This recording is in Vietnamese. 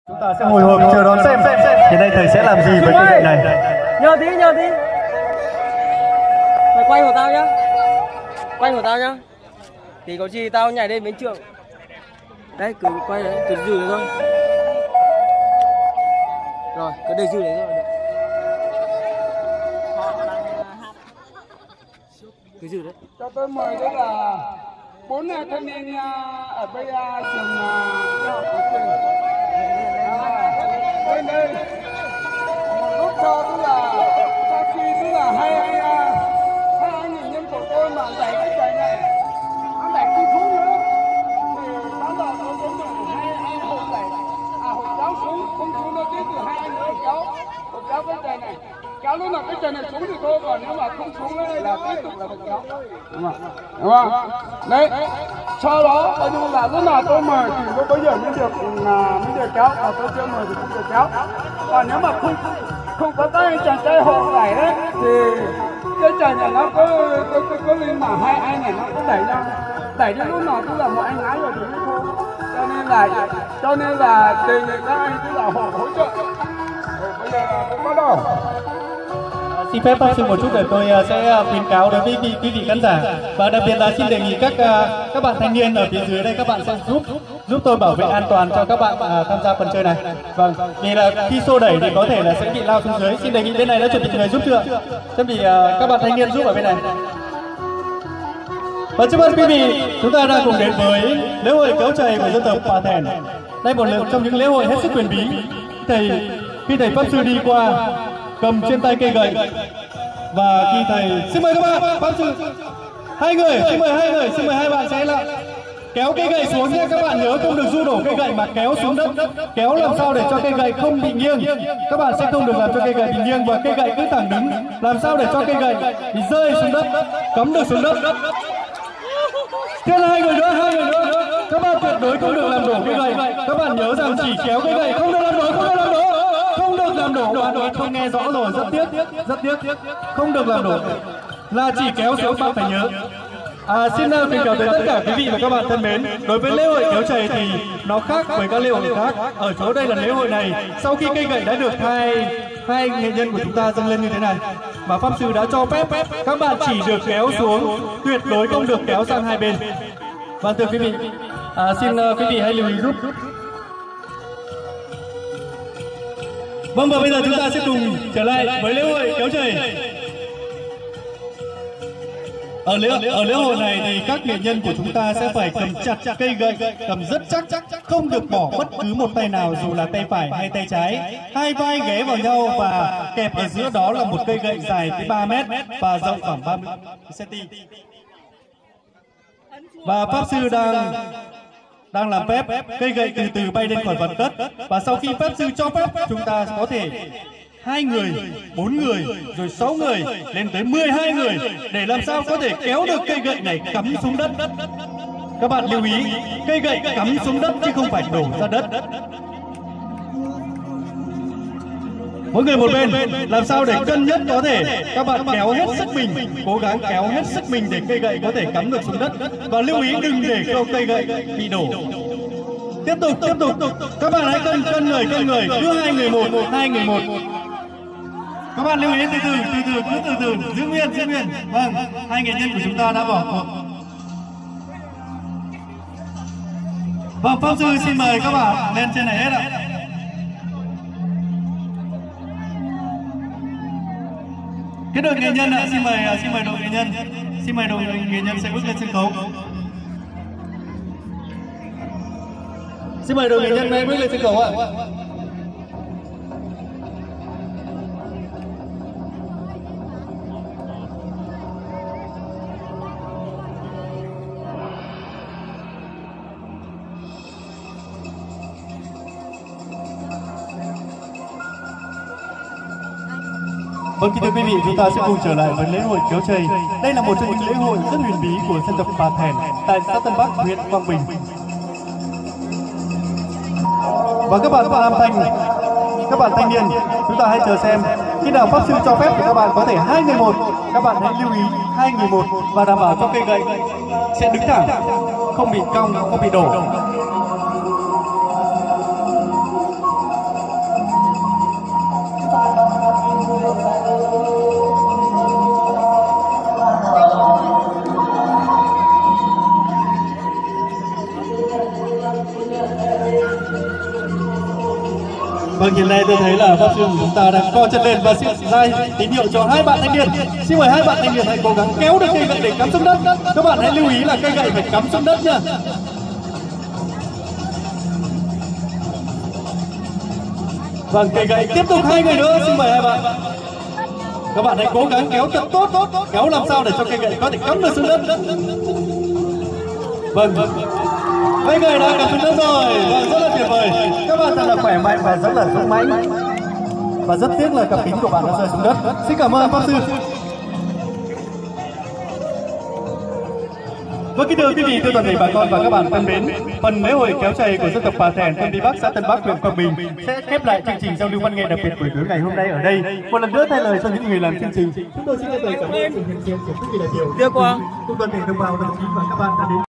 Chúng ta sẽ hồi hộp chờ đón xem hiện nay thầy sẽ làm gì với cây gậy này. Nhờ tí. Mày quay của tao nhá. Quay của tao nhá. Thì có gì tao nhảy lên bến trường. Đấy, cứ quay đấy, cứ giữ đấy thôi. Rồi, cứ để giữ đấy thôi. Cứ giữ đấy. Cho tôi mời đó là 4 thanh niên ở bên trường đại học của trường. Bên đây lúc sau tức là sau khi tức là hai anh nghệ nhân của tôi mà đẩy cái giày này, anh đẩy đi xuống nữa thì bắt đầu tôi cũng được hai hộp đẩy hộp kéo xuống, không xuống nó tiếp từ hai anh nữa kéo cái giày này. Kéo lúc nào cái chân này xuống thì thôi, còn nếu mà không xuống là tiếp tục là phải kéo. Đúng không? Đấy. Sau đó coi như là lúc nào tôi mời thì lúc bây giờ mới được kéo, và tôi chưa mời thì không được kéo. Còn nếu mà không có cái chàng trai hộ đẩy đấy thì cái chân này nó có lên mà hai anh này nó có đẩy đến lúc nào cũng là một anh lái rồi thì mới thôi. Cho nên là đề nghị các anh tức là hỗ trợ. Bây giờ không có đâu. Xin phép pháp sư một chút để tôi sẽ khuyến cáo đối với quý vị khán giả, và đặc biệt là xin đề nghị các bạn thanh niên ở phía dưới đây, các bạn sẽ giúp tôi bảo vệ an toàn cho các bạn tham gia phần chơi này. Vâng, vì là khi xô đẩy thì có thể là sẽ bị lao xuống dưới. Xin đề nghị bên này đã chuẩn bị người giúp chưa? Chuẩn bị các bạn thanh niên giúp ở bên này. Và trước mắt quý vị, chúng ta đang cùng đến với lễ hội kéo chày của dân tộc Pa Thèn. Đây một trong những lễ hội hết sức huyền bí. Khi thầy pháp sư đi qua cầm trên tay cây gậy, và khi thầy xin mời các bạn pháp sư hai người, xin mời hai bạn sẽ là kéo cây gậy xuống nhé. Các bạn nhớ không được du đổ cây gậy mà kéo xuống đất, kéo làm sao để cho cây gậy không bị nghiêng. Các bạn sẽ không được làm cho cây gậy bị nghiêng, và cây gậy cứ thẳng đứng, làm sao để cho cây gậy bị rơi xuống đất, cắm được xuống đất. Thế là hai người nữa, các bạn tuyệt đối không được làm đổ cây gậy. Các bạn nhớ rằng chỉ kéo cây gậy, không được làm đổ, không được làm đổ. Bạn ấy không nghe rõ rồi, rất tiếc, không được làm đổ, là chỉ kéo xuống. Bạn phải nhớ. Xin khuyến cáo tới tất cả quý vị và các bạn thân mến, đối với lễ hội kéo chày thì nó khác với các lễ hội khác ở chỗ đây là lễ hội này sau khi cây gậy đã được hai nghệ nhân của chúng ta dâng lên như thế này, và pháp sư đã cho phép các bạn chỉ được kéo xuống, tuyệt đối không được kéo sang hai bên. Vâng, thưa quý vị, xin quý vị hãy lưu ý giúp. Vâng, và bây giờ chúng ta sẽ cùng trở lại với lễ hội kéo chày. Ở lễ hội này thì các nghệ nhân của chúng ta sẽ phải cầm chặt cây gậy, cầm rất chắc, không được bỏ bất cứ một tay nào, dù là tay phải hay tay trái. Hai vai ghé vào nhau và kẹp ở giữa đó là một cây gậy dài tới 3 mét và rộng khoảng 30 cm. Và pháp sư đang làm phép cây gậy từ từ bay lên khỏi mặt đất, và sau khi pháp sư cho phép, chúng ta có thể 2 người, 4 người, rồi 6 người, lên tới 12 người để làm sao có thể kéo được cây gậy này cắm xuống đất. Các bạn lưu ý, cây gậy cắm xuống đất chứ không phải đổ ra đất. Mỗi người một bên, làm sao để cân nhất có thể. Các bạn kéo hết sức mình, cố gắng kéo hết sức mình để cây gậy có thể cắm được xuống đất. Và lưu ý đừng để cây gậy bị đổ. Tiếp tục. Các bạn hãy cân người, cứ 2 người một. Các bạn lưu ý từ từ, giữ nguyên. Vâng, hai nghệ nhân của chúng ta đã bỏ cuộc. Vâng, pháp sư xin mời các bạn lên trên này hết ạ. Cái đội nghệ nhân ạ, xin mời đội nghệ nhân. Xin mời đội nghệ nhân sẽ bước lên sân khấu. Xin mời đội nghệ nhân hãy bước lên sân khấu ạ. Vâng, kính thưa quý vị, chúng ta sẽ cùng trở lại với lễ hội kéo chày. Đây là một trong những lễ hội rất huyền bí của dân tộc Pa Thèn tại xã Tân Bắc, huyện Quang Bình. Và các bạn thanh niên, chúng ta hãy chờ xem khi nào pháp sư cho phép thì các bạn có thể 2 người một. Các bạn hãy lưu ý 2 người một và đảm bảo cho cây gậy sẽ đứng thẳng, không bị cong, không bị đổ. Vâng, hiện nay tôi thấy là pháp sư của chúng ta đang co chân lên và sẽ ra tín hiệu cho hai bạn thanh niên. Xin mời hai bạn thanh niên hãy cố gắng kéo được cây gậy để cắm xuống đất. Các bạn hãy lưu ý là cây gậy phải cắm xuống đất nha. Vâng, cây gậy tiếp tục 2 người nữa, xin mời hai bạn. Các bạn hãy cố gắng kéo thật tốt, kéo làm sao để cho cây gậy có thể cắm được xuống đất. Vâng, mấy người đã cắm xuống đất rồi, vâng, rất là tuyệt vời. Các bạn thật là khỏe mạnh và rất là dũng mãnh. Và rất tiếc là cặp kính của bạn đã rơi xuống đất. Xin cảm ơn pháp sư. Vâng, kính thưa quý vị, thưa toàn thể bà con và các bạn thân mến, phần lễ hội kéo chày của dân tộc Pa Thèn, thôn Đi Bắc, xã Tân Bắc, huyện Quang Bình sẽ khép lại chương trình giao lưu văn nghệ đặc biệt buổi tối ngày hôm nay ở đây. Một lần nữa thay lời cho những người làm chương trình, chúng tôi xin lời cảm ơn sự hiện diện của quý vị đại biểu, Đưa qua cùng toàn thể đồng bào, đồng chí và các bạn đã đến.